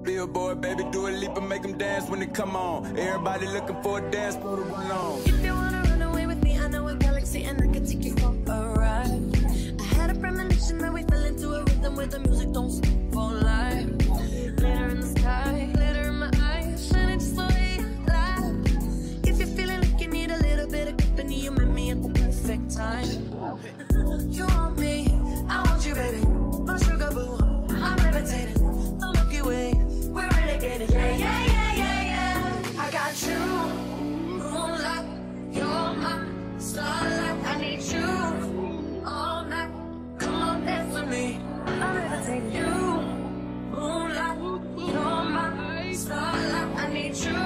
Billboard, baby, do a leap and make them dance when they come on. Everybody looking for a dance floor to run on. If you wanna run away with me, I know a galaxy and I can take you for a ride. I had a premonition that we fell into a rhythm where the music don't stop for life. Glitter in the sky, glitter in my eyes, shining just the way you lie. If you're feeling like you need a little bit of company, you met me at the perfect time. You want me, I want you, baby. My sugar boo, I'm levitating. The Milky Way, we're renegading. Yeah, yeah, yeah, yeah, yeah. I got you, moonlight. You're my starlight. I need you all night. Come on, dance with me. I'm levitating. You, moonlight. You're my starlight. I need you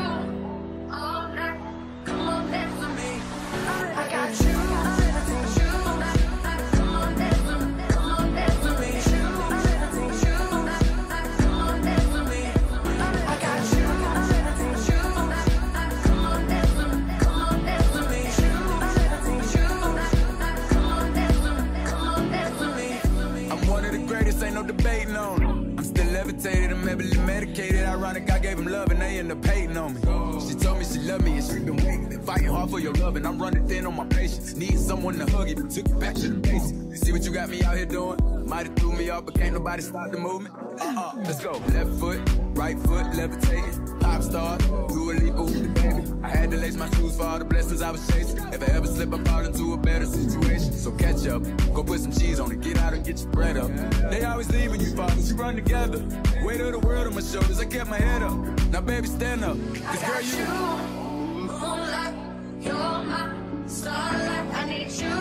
all night. Come on, dance with me. I got you. I'm levitating. You, come on, dance with me. Come on, dance with me. I'm levitating. You, come on, dance with me. I got you. I'm levitating. You, come on, dance with me. Come on, dance with me. I'm levitating. You, come on, dance with me. Come on, dance with me. I'm one of the greatest, ain't no debating on it. I'm still levitated, I'm heavily medicated. Ironic, I gave him love and they end up hating on me. She told me she loved me and she been waiting. Been fighting hard for your love and I'm running thin on my patience. Need someone to hug it, took it back to the basics. You see what you got me out here doing? Might have threw me off, but can't nobody stop the movement. Let's go. Left foot, right foot, levitating. Pop star, do a leap with the baby. I had to lace my shoes for all the blessings I was chasing. If I ever slip, I fall into a better situation. So catch up, go put some cheese on it, get out and get your bread up. They always leave when you fall, but you run together. Weight of the world on my shoulders, I kept my head up. Now baby, stand up, cause girl, you Moonlight, you're my starlight. I need you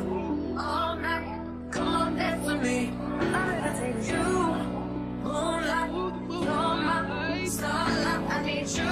all night. Come on, dance with me. I'm levitating. You, moonlight, you're my starlight. I need you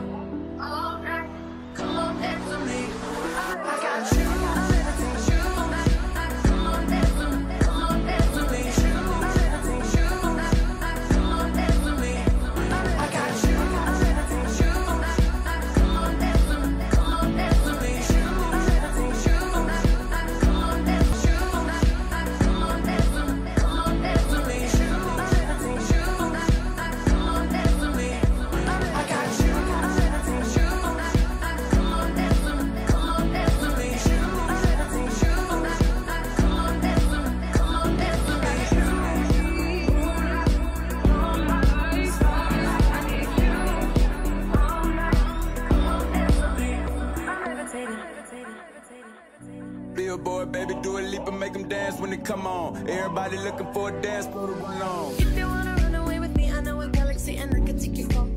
all night. Come on, dance with me. I got you. I'm levitating. You, come on, dance with me. Come on, dance with me. I'm levitating. You, come on, dance with me. I got you. I'm levitating. You, come on, dance with me. Come on, dance with me. I'm levitating. You, come on, dance with me. Come on, dance with me. Come on, dance with me. I'm levitating. You, come on, dance with me. I got you. I'm levitating. You, come on, dance with me. Come on, dance with me. I'm levitating. You, come on, dance with me. Come on, dance with me. I need you all night. Come on, dance with me. I'm levitating. Billboard, baby, do a leap and make them dance when they come on. Everybody looking for a dance floor to run on. If you wanna run away with me, I know a galaxy and I can take you for